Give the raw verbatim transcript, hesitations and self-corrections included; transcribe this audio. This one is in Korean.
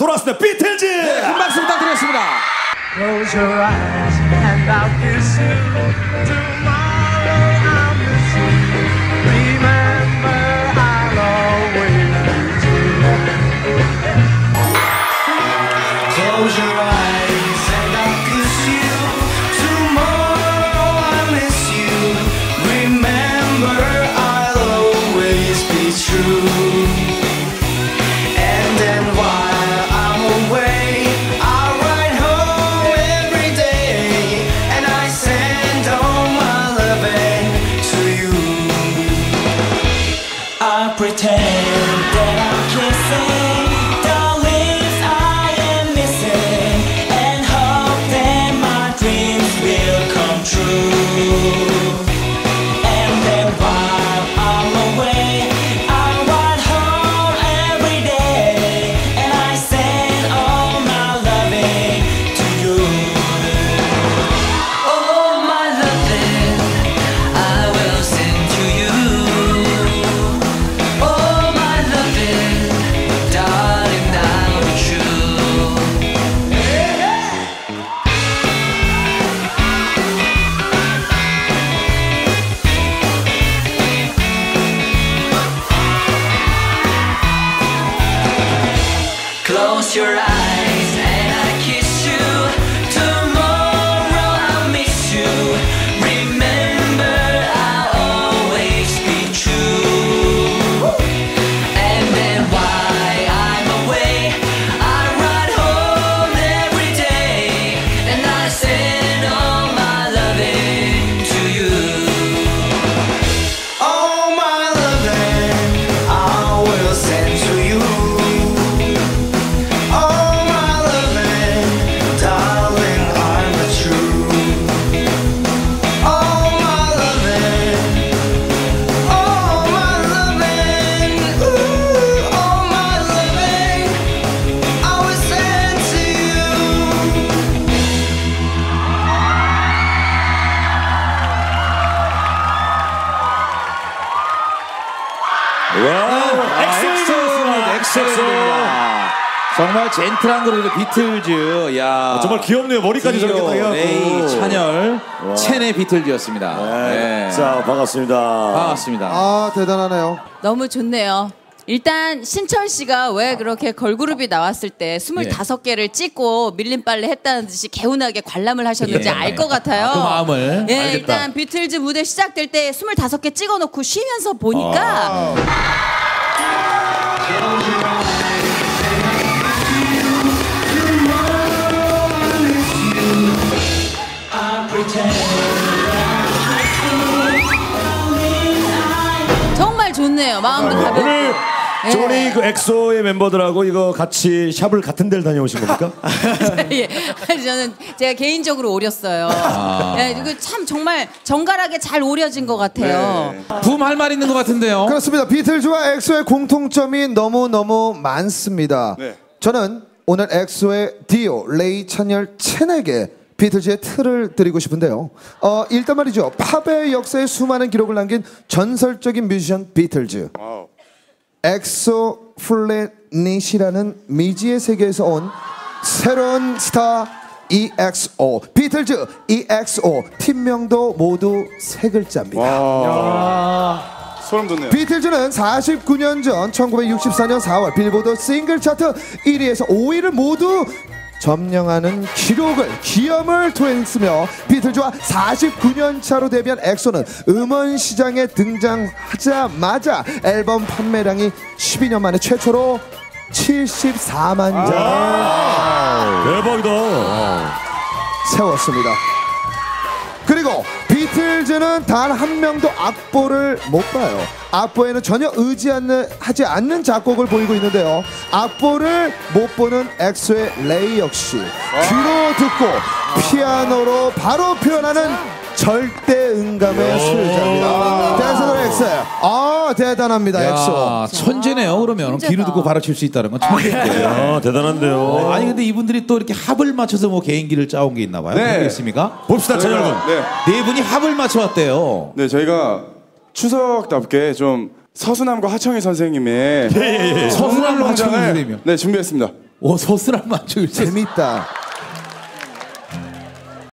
돌아왔습니다. 비틀즈. 네, 큰 박수 부탁드리겠습니다. Close your eyes and I'll kiss you. Tomorrow I'll miss you. Remember, I'll always miss you. Close your eyes and I'll kiss you. Tomorrow I'll miss you. Remember, I'll always be true. And then while I'm away, I'll ride home every day, and I send all my loving to you. I pretend that I'm kissing the lips I am missing, and hope that my dreams will come true. And then while I'm away, I ride home every day, and I send all my loving to you. All my loving I will send to you. All my loving, darling, I'll be true. Close your eyes and I kiss you. Tomorrow I'll miss you. Remember, I'll always be true. And then while I'm away, I ride home every day, and I send all my loving to you. All my loving I will send to you. All my loving, darling, I'm the true. All my loving, all my loving, ooh, all my loving, I will send to you. 와, 엑소입니다. 엑소입니다. 정말 젠틀한 그룹의 비틀즈. 야, 정말 귀엽네요. 머리까지 저렇게 딱 해갖고. 레이, 찬열, 첸의 비틀즈였습니다. 네. 네. 자, 반갑습니다. 반갑습니다. 아, 대단하네요. 너무 좋네요. 일단 신철 씨가 왜 그렇게 걸그룹이 나왔을 때 스물다섯 개를 찍고 밀림빨래 했다는 듯이 개운하게 관람을 하셨는지 예. 알 것 같아요. 그 마음을 예, 알겠다. 일단 비틀즈 무대 시작될 때 스물다섯 개 찍어놓고 쉬면서 보니까 정말 좋네요. 마음도 가볍고. 오늘 예. 조리 그 엑소의 멤버들하고 이거 같이 샵을 같은 데를 다녀오신 겁니까? 예, 저는 제가 개인적으로 오렸어요. 아. 예, 이거 참 정말 정갈하게 잘 오려진 것 같아요. 붐 할 말 있는 것 같은데요. 그렇습니다. 비틀즈와 엑소의 공통점이 너무너무 많습니다. 네. 저는 오늘 엑소의 디오, 레이, 찬열, 첸에게 비틀즈의 틀을 드리고 싶은데요. 어, 일단 말이죠. 팝의 역사에 수많은 기록을 남긴 전설적인 뮤지션 비틀즈. 와우. 엑소 플래닛이라는 미지의 세계에서 온 새로운 스타 이엑스오. 비틀즈 이엑스오 팀명도 모두 세 글자입니다. 소름 돋네요. 비틀즈는 사십구 년 전 천구백육십사 년 사월 빌보드 싱글 차트 일 위에서 오 위를 모두 점령하는 기록을 기염을 토했으며 비틀즈와 사십구 년 차로 데뷔한 엑소는 음원 시장에 등장하자마자 앨범 판매량이 십이 년 만에 최초로 칠십사만 장을 대박이다. 세웠습니다. 그리고 비틀즈는 단 한 명도 악보를 못 봐요. 악보에는 전혀 의지하지 않는 작곡을 보이고 있는데요. 악보를 못 보는 엑소의 레이 역시 귀로 듣고 피아노로 바로 표현하는 절대 음감의 수요자입니다. 대단한 엑소. 아, 대단합니다. 야, 엑소. 천재네요. 그러면 천재다. 귀로 듣고 바로 칠 수 있다는 건 천재인데요. 아, 대단한데요. 아니 근데 이분들이 또 이렇게 합을 맞춰서 뭐 개인기를 짜온 게 있나 봐요. 네. 그게 있습니까? 봅시다, 찬열군. 네. 네 분이 합을 맞춰왔대요. 네, 저희가 추석답게 좀 서수남과 하청희 선생님의 서수남 네, 하청희 선생님이요. 네, 준비했습니다. 오 소스랑 맞춰. 재밌다.